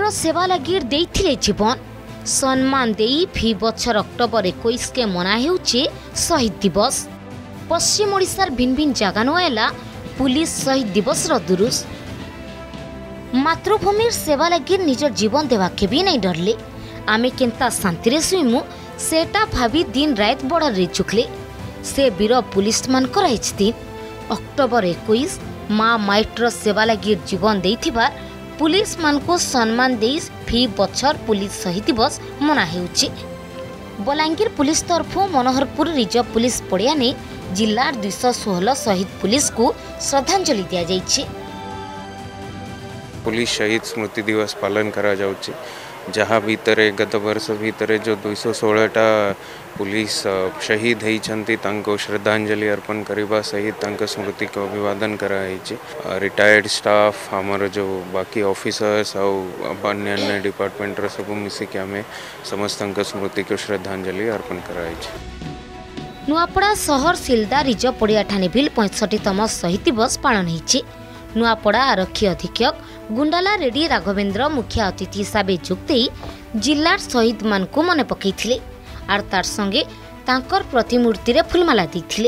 राष्ट्र सेवा लगी देइथिले जीवन सम्मान देई फी बछर अक्टोबर 21 के मना हेउचे शहीद दिवस। पश्चिम ओडिशार भिन्न भिन्न जगह आएला पुलिस शहीद दिवस दुरुस। मातृभूमि सेवा लगी निजर जीवन देवाके भी नहीं डरले। आमे केंता शांति रे सुइमु सेटा भाभी दिन रात बॉर्डर रे चुकले। से वीर पुलिस मान कराइछ दिन अक्टोबर 21 माँ माइट्र सेवा लगी जीवन देइथिबा पुलिस मान को सम्मान दे फी बछर पुलिस शहीद दिवस मना हेउछि। बलांगीर पुलिस तरफ मनोहरपुर रिजर्व पुलिस पड़िया ने जिला 216 शहीद पुलिस को श्रद्धांजलि दिया जाइछि। पुलिस शहीद स्मृति दिवस पालन करा जाउछि जहाँ भीतर गत वर्ष भीतर जो 216टा पुलिस शहीद होइछन्ति तांको श्रद्धांजलि अर्पण करबा सहित तांको स्मृति को अभिवादन कराइछि। रिटायर्ड स्टाफ हमर जो बाकी ऑफिसर्स और अन्य डिपार्टमेंट रो सब मिसी के हमें समस्त स्मृति को श्रद्धांजलि अर्पण कराइछि। नुआपड़ा शहर सिलदा रिजर्व पड़िया ठाने बिल 65तम शहीद दिवस पालन होइछि। नुआपड़ा आरक्षी अधीक्षक गुंडाला रेड्डी राघवेंद्र मुख्य अतिथि हिसाब जोगदे जिलार शहीद मान को मन पकईथिले आर तार संगे तांकर प्रतिमूर्ति रे फुलमाला दैथिले।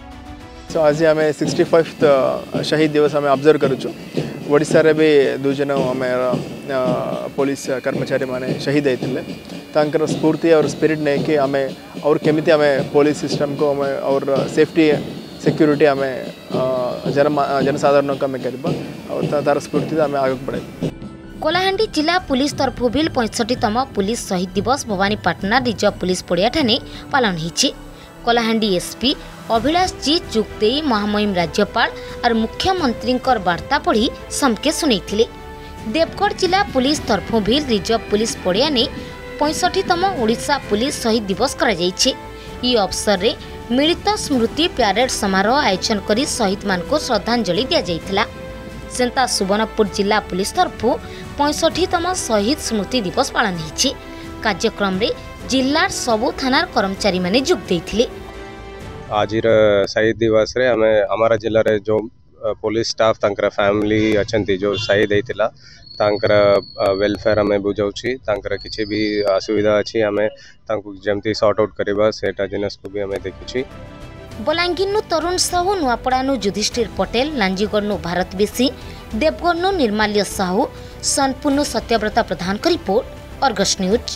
आज आम 65th शहीद दिवस आम ऑब्जर्व करूँ। ओडिशा रे भी दु जन आम पुलिस कर्मचारी माने शहीद होते स्फूर्ति और स्पिरिट नहीं कि आम और केमिति आम पुलिस सिस्टम को आम और सेफ्टी सिक्यूरिटी आम जनसाधारण को आम करबा और तार स्फूर्ति आम आगे बढ़ाई। कोलाहांडी जिला पुलिस तरफ बिल 65तम पुलिस शहीद दिवस भवानीपाटना रिजर्व पुलिस पड़िया ठाने पालन होइछि। कोलाहांडी एसपी अभिलाष जी चुक्ते महामहिम राज्यपाल और मुख्यमंत्री वार्ता पढ़ी समके सुनैथिले। देवगढ़ जिला पुलिस तरफ बिल रिजर्व पुलिस पड़िया ने 65तम ओडिशा पुलिस शहीद दिवस करा जाइछि। ई अवसर रे मिलित स्मृति प्यारेड समारोह आयोजन करी शहीद मान को श्रद्धांजलि दिया जाइथिला। सेंता सुवर्णपुर जिला पुलिस तरफ 65तम शहीद स्मृति दिवस पालन होइछि। कार्यक्रम रे जिलार सबु थानार कर्मचारी माने जोग दैथिले। आज शहीद दिवस रे हमें हमारा जिला रे जो पुलिस स्टाफ तांकर फैमिली अछंती जो शहीद होइतिला तांकर वेलफेयर हमें बुझाउछि। तांकर किछि भी असुविधा अछि हमें तांको जेमती सॉर्ट आउट करबा सेटा जिनस को भी हमें देखिछि। बलांगीर तरुण साहू, नुआपड़ा युधिष्ठिर पटेल, लांजीगढ़ भारत बेसी, देवगढ़ निर्माल्य साहू, सोनपुर सत्यव्रता प्रधान का रिपोर्ट, अर्गस न्यूज।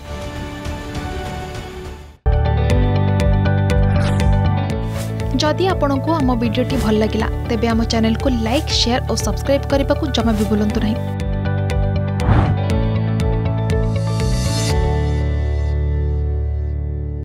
जदि आपंक आम भिडी भल लगा तेब आम चैनल को लाइक, शेयर और सब्सक्राइब करने को जमा भी भूलु नहीं।